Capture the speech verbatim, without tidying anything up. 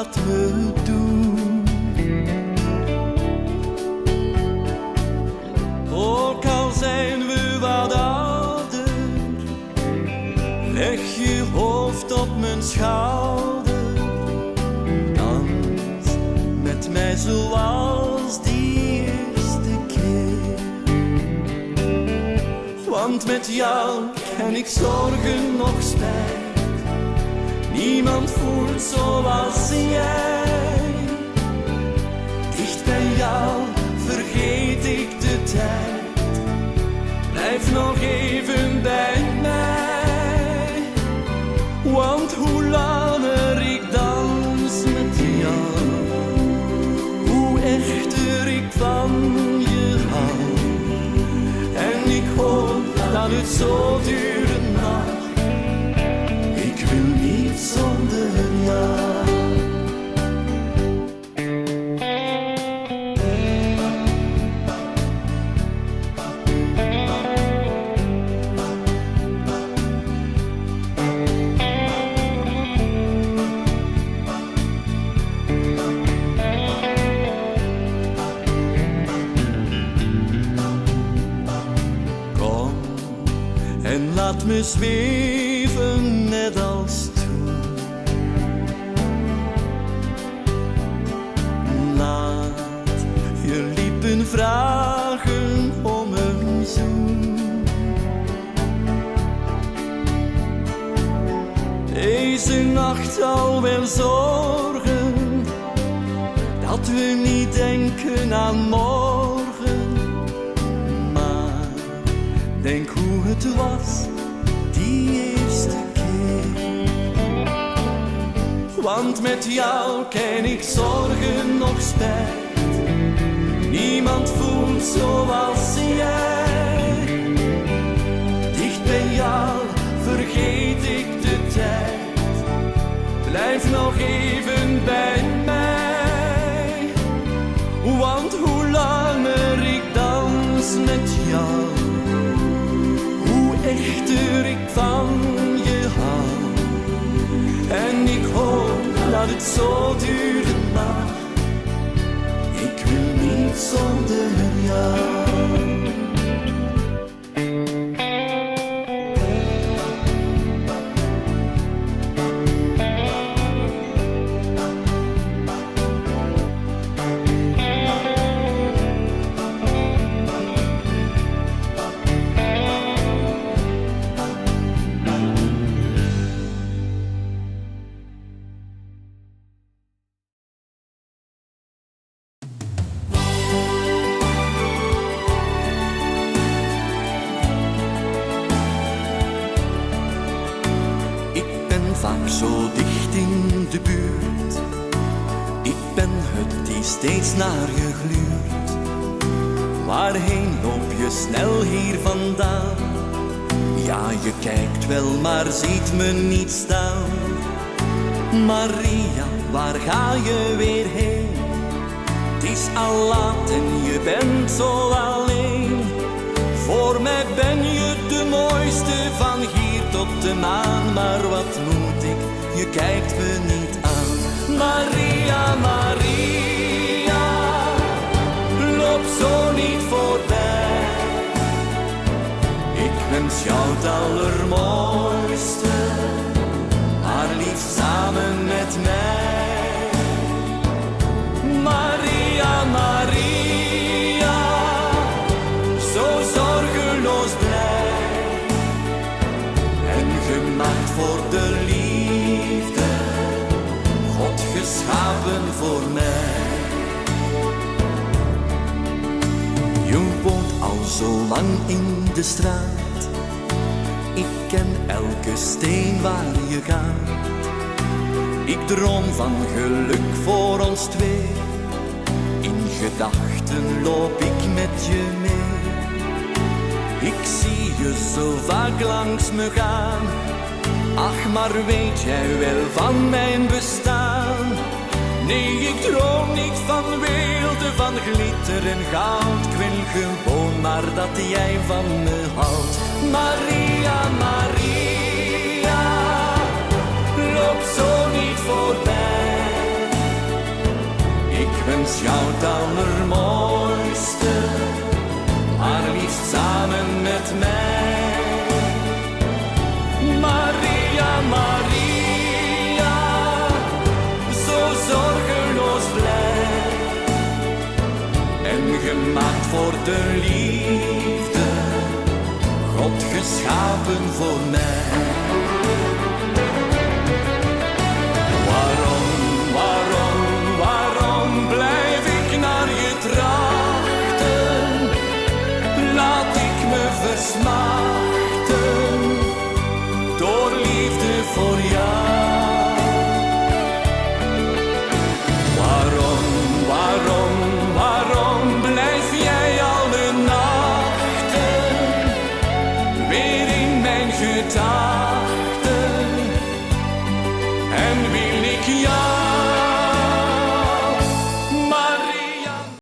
wat we doen. Ook al zijn we wat ouder, leg je hoofd op mijn schouder. Dans met mij zoals die eerste keer. Want met jou ken ik zorgen nog spijt. Niemand voelt zoals jij. Dicht bij jou vergeet ik de tijd. Blijf nog even bij mij. Want hoe langer ik dans met jou, hoe echter ik van je hou. En ik hoop dat het zo duren mag. Ik wil niet zonder jou. Kom en laat me zweven net als toen. Laat je lippen vragen om een zoen. Deze nacht zal wel zorgen dat we niet denken aan morgen. Maar denk hoe het was die eerste keer. Want met jou ken ik zorgen nog spijt. Niemand voelt zoals jij. Dicht bij jou vergeet ik de tijd. Blijf nog even bij mij. Want hoe langer ik dans met jou, hoe echter ik van je hou. En ik hoop dat het zo duren mag. Ik wil niet zonder jou. Vaak zo dicht in de buurt. Ik ben het die steeds naar je gluurt. Waarheen loop je snel hier vandaan? Ja, je kijkt wel, maar ziet me niet staan. Maria, waar ga je weer heen? Het is al laat en je bent zo alleen. Voor mij ben je de mooiste van hier tot de maan. Maar wat moet ik, je kijkt me niet aan. Maria, Maria, loop zo niet voorbij. Ik wens jou het allermooiste, maar liefst samen met mij. Maria, Maria, zo zorgeloos blij. En gemaakt voor de liefde, God geschapen voor mij. Je woont al zo lang in de straat. Ik ken elke steen waar je gaat. Ik droom van geluk voor ons twee. In gedachten loop ik met je mee. Ik zie je zo vaak langs me gaan. Ach, maar weet jij wel van mijn bestaan? Nee, ik droom niet van weelde, van glitter en goud. Ik wil gewoon maar dat jij van me houdt. Maria, Maria, loop zo niet voorbij. is goud allermooiste, maar liefst samen met mij. Maria, Maria, zo zorgeloos blij en gemaakt voor de liefde, God geschapen voor mij. Waarom, waarom, waarom blijf ik naar je trachten? Laat ik me versmachten door liefde voor jou. Waarom, waarom, waarom blijf jij alle nachten weer in mijn gedachten?